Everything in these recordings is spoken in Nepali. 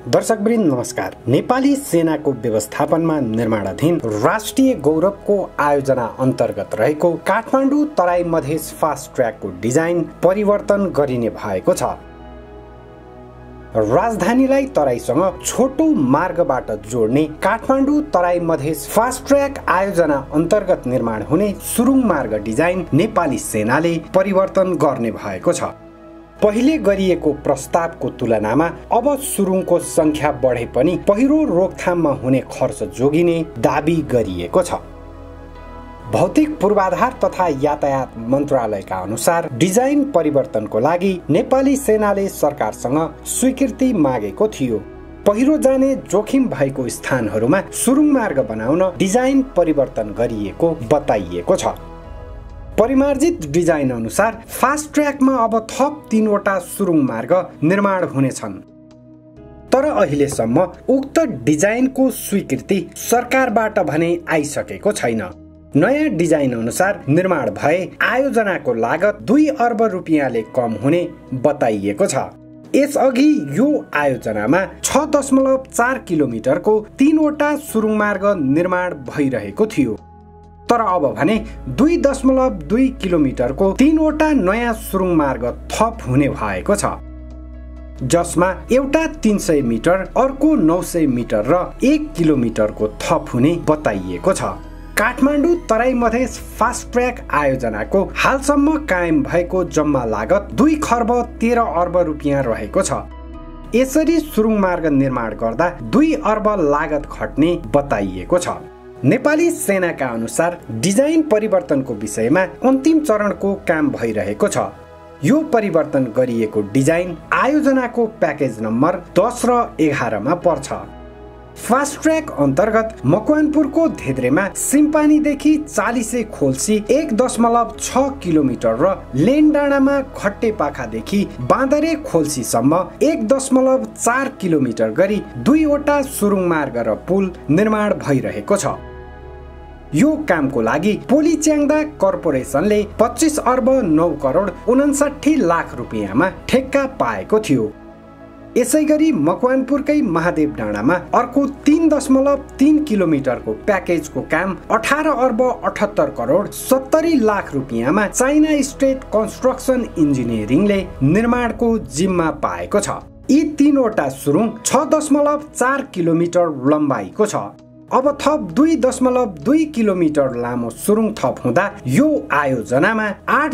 दर्शकवृन्द नमस्कार। नेपाली सेनाको व्यवस्थापनमा निर्माणाधीन राष्ट्रिय गौरवको आयोजना अन्तर्गत रहेको काठमाडौँ तराई मधेस फास्ट ट्र्याकको डिजाइन परिवर्तन गरिने भएको छ। राजधानीलाई तराईसँग छोटो मार्गबाट जोड्ने काठमाडौँ तराई मधेस फास्ट ट्र्याक आयोजना अन्तर्गत निर्माण हुने सुरुङ मार्ग डिजाइन नेपाली सेनाले परिवर्तन गर्ने भएको छ। पहिले गरिएको प्रस्तावको तुलनामा अब सुरुङको संख्या बढे पनि पहिरो रोकथाममा हुने खर्च जोगिने दाबी गरिएको छ। भौतिक पूर्वाधार तथा यातायात मन्त्रालयका अनुसार डिजाइन परिवर्तनको लागि नेपाली सेनाले सरकारसँग स्वीकृति मागेको थियो। पहिरो जाने जोखिम भएको स्थानहरूमा सुरुङ मार्ग बनाउन डिजाइन परिवर्तन गरिएको बताइएको छ। परिमार्जित डिजाइन अनुसार फास्ट ट्र्याकमा अब थप 3वटा सुरुङ मार्ग निर्माण हुनेछन्। तर अहिलेसम्म उक्त डिजाइनको स्वीकृति सरकारबाट भने आइसकेको छैन। नयाँ डिजाइन अनुसार निर्माण भए आयोजनाको लागत 2 अर्ब रुपियाँले कम हुने बताइएको छ। यसअघि यो आयोजनामा 6.4 किलोमिटरको 3वटा सुरुङ मार्ग निर्माण भइरहेको थियो। तर अब भने 2.2 किलोमिटरको 3वटा नयाँ सुरुङ मार्ग थप हुने भएको छ, जसमा एउटा 300 मिटर, अर्को 900 मिटर र 1 किलोमिटरको थप हुने बताइएको छ। काठमाडौँ तराई मधेस फास्ट ट्र्याक आयोजनाको हालसम्म कायम भएको जम्मा लागत 2 खर्ब 13 अर्ब रुपियाँ रहेको छ। यसरी सुरुङ मार्ग निर्माण गर्दा 2 अर्ब लागत घट्ने बताइएको छ। नेपाली सेनाका अनुसार डिजाइन परिवर्तनको विषयमा अन्तिम चरणको काम भइरहेको छ। यो परिवर्तन गरिएको डिजाइन आयोजनाको प्याकेज नम्बर 10 र 11 मा पर्छ। फास्ट ट्र्याक अन्तर्गत मकवानपुरको धेद्रेमा सिम्पानीदेखि चालिसे खोल्सी 1.6 किलोमिटर र लेनडाँडामा खट्टेपाखादेखि बाँदरे खोल्सीसम्म 1.4 किलोमिटर गरी 2वटा सुरुङ मार्ग र पुल निर्माण भइरहेको छ। यो कामको लागि पोलिच्याङ्दा कर्पोरेसनले 25 अर्ब 9 करोड 59 लाख रुपियाँमा ठेक्का पाएको थियो। यसैगरी मकवानपुरकै महादेव डाँडामा अर्को 3.3 किलोमिटरको प्याकेजको काम 18 अर्ब 78 करोड 70 लाख रुपियाँमा चाइना स्टेट कन्स्ट्रक्सन इन्जिनियरिङले निर्माणको जिम्मा पाएको छ। यी 3वटा सुरुङ 6.4 किलोमिटर लम्बाइको छ। अब थप 2.2 किलोमिटर लामो सुरुङ थप हुँदा यो आयोजनामा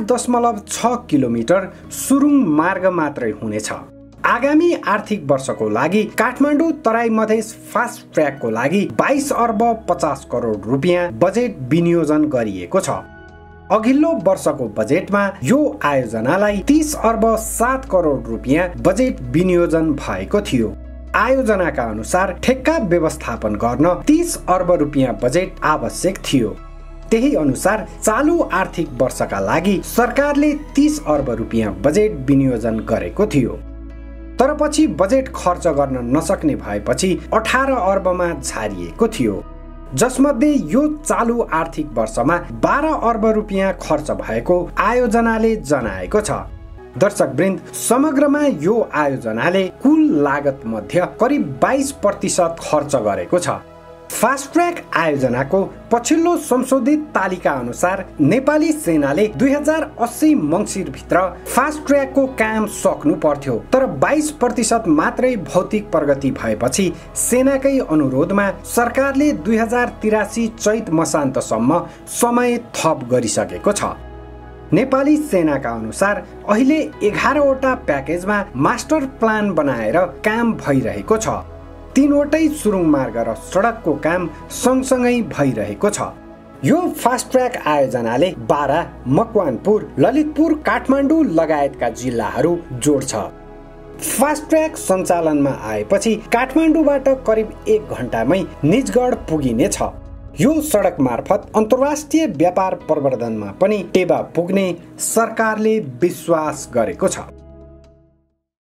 8.6 किलोमिटर सुरुङ मार्ग मात्रै हुनेछ। आगामी आर्थिक वर्षको लागि काठमाडौँ तराई मधेस फास्ट ट्र्याकको लागि 22 अर्ब 50 करोड रुपियाँ बजेट विनियोजन गरिएको छ। अघिल्लो वर्षको बजेटमा यो आयोजनालाई 30 अर्ब 7 करोड रुपियाँ बजेट विनियोजन भएको थियो। आयोजनाका अनुसार ठेक्का व्यवस्थापन गर्न 30 अर्ब रुपियाँ बजेट आवश्यक थियो। त्यही अनुसार चालु आर्थिक वर्षका लागि सरकारले 30 अर्ब रुपियाँ बजेट विनियोजन गरेको थियो। तर पछि बजेट खर्च गर्न नसक्ने भएपछि 18 अर्बमा झारिएको थियो, जसमध्ये यो चालु आर्थिक वर्षमा 12 अर्ब रुपियाँ खर्च भएको आयोजनाले जनाएको छ। दर्शकवृन्द, समग्रमा यो आयोजनाले कुल लागत मध्ये करिब 22% खर्च गरेको छ। फास्ट ट्र्याक आयोजनाको पछिल्लो संशोधित तालिका अनुसार नेपाली सेनाले 2080 मङ्सिर भित्र फास्ट ट्र्याकको काम सक्नु पर्थ्यो। तर 22% मात्रै भौतिक प्रगति भएपछि सेनाकै अनुरोधमा सरकारले 2083 चैत मसान्तसम्म समय थप गरिसकेको छ। नेपाली सेनाका अनुसार अहिले 11वटा प्याकेजमा मास्टर प्लान बनाएर काम भइरहेको छ। 3वटै सुरुङ मार्ग र सडकको काम सँगसँगै भइरहेको छ। यो फास्ट ट्र्याक आयोजनाले बारा, मकवानपुर, ललितपुर, काठमाडौँ लगायतका जिल्लाहरू जोड्छ। फास्ट ट्र्याक सञ्चालनमा आएपछि काठमाडौँबाट करिब 1 घण्टामै निजगढ पुगिनेछ। यो सडक मार्फत अन्तर्राष्ट्रिय व्यापार प्रवर्धनमा पनि टेवा पुग्ने सरकारले विश्वास गरेको छ।